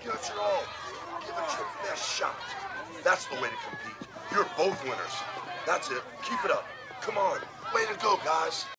Give it your all. Give it your best shot. That's the way to compete. You're both winners. That's it. Keep it up. Come on. Way to go, guys.